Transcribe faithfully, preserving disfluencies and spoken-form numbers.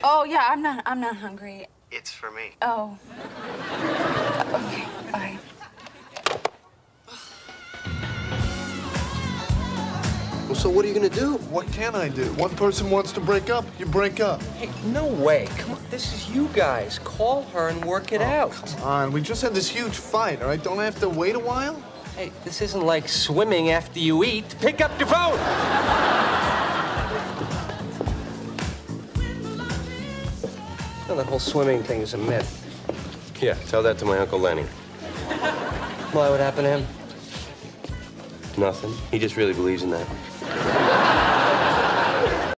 Oh, yeah, I'm not, I'm not hungry. It's for me. Oh. Okay, bye. Well, so what are you gonna do? What can I do? One person wants to break up, you break up. Hey, no way. Come on, this is you guys. Call her and work it Oh, out. Come on, we just had this huge fight, all right? Don't I have to wait a while? Hey, this isn't like swimming after you eat. Pick up your phone! Well, that whole swimming thing is a myth. Yeah, tell that to my Uncle Lenny. Why, what happened to him? Nothing. He just really believes in that.